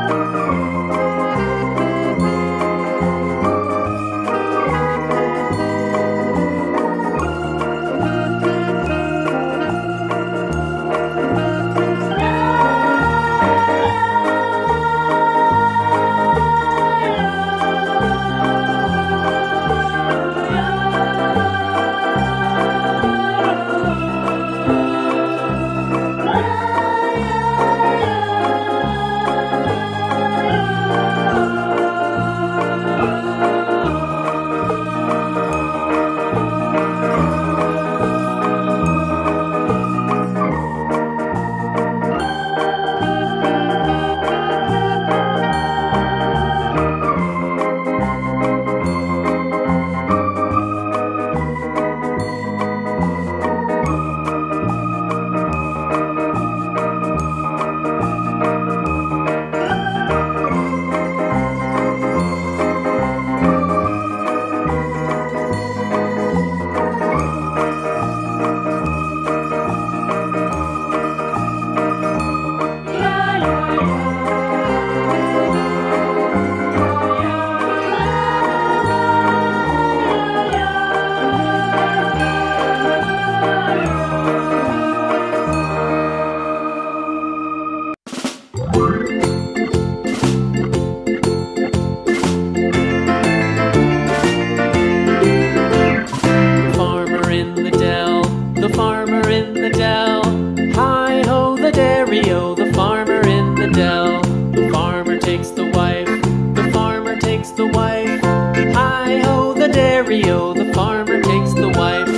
Rio, the farmer takes the wife.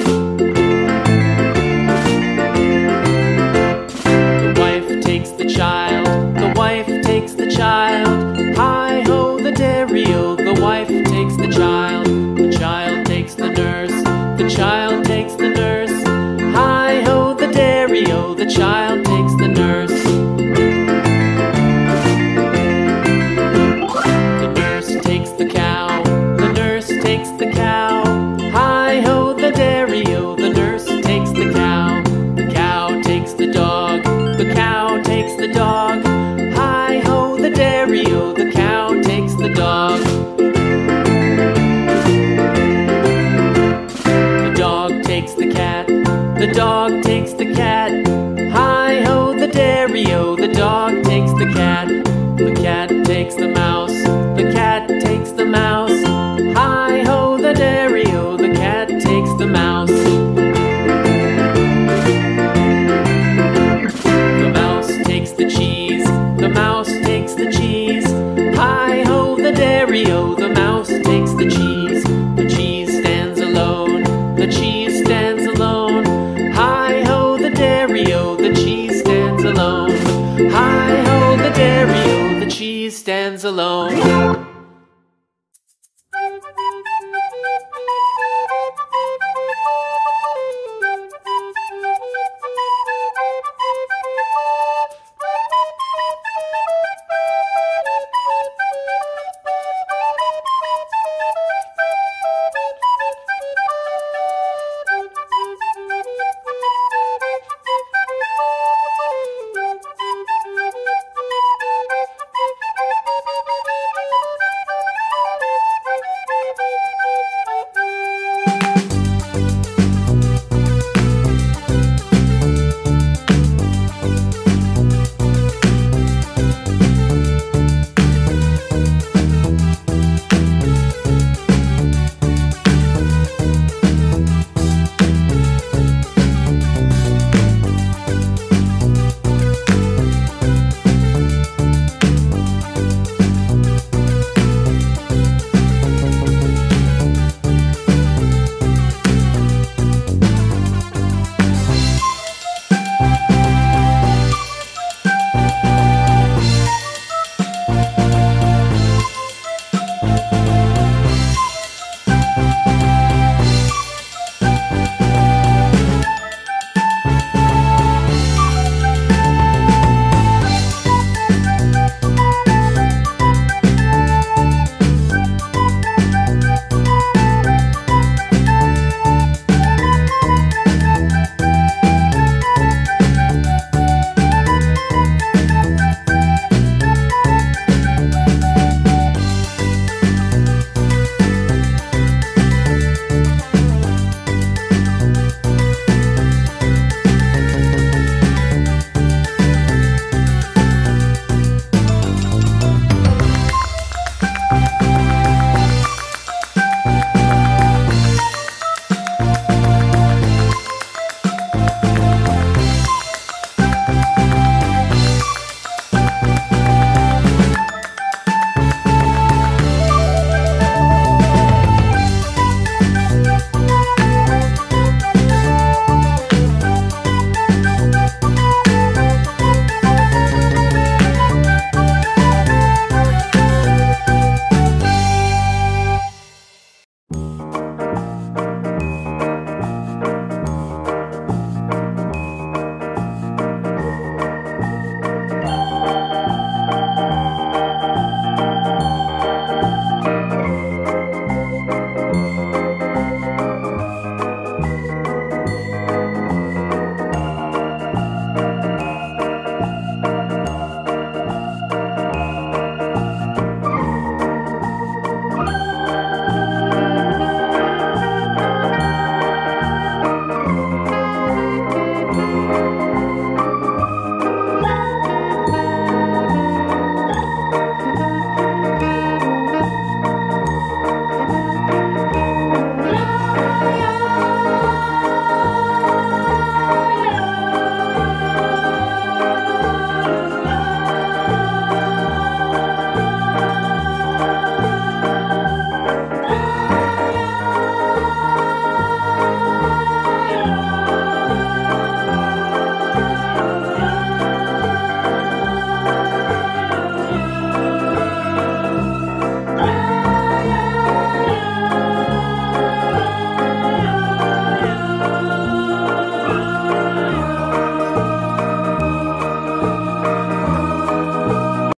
The wife takes the child, the wife takes the child. Hi-ho, the dairy-o, the wife takes the child. The child takes the nurse, the child takes the nurse. Hi-ho, the dairy-o, the child takes the nurse. The nurse takes the cow, the nurse takes the cow. Hi-ho, the dairy-o, the nurse takes the cow. The cow takes the dog, the cow takes the dog. Hi-ho, the dairy-o, the cow takes the dog. The dog takes the cat, the dog takes the cat. Hi-ho, the dairy-o, the dog takes the cat. The cat takes the mouse, the cat takes the mouse. Hi-ho, the dairy-o, the cat takes the mouse. The mouse takes the cheese, the mouse takes the cheese. Hi-ho, the dairy-o, the mouse takes the cheese. The cheese stands alone, the cheese stands alone. Hi-ho, the dairy-o, the cheese stands alone. Hi-ho, the dairy-o, the cheese stands alone.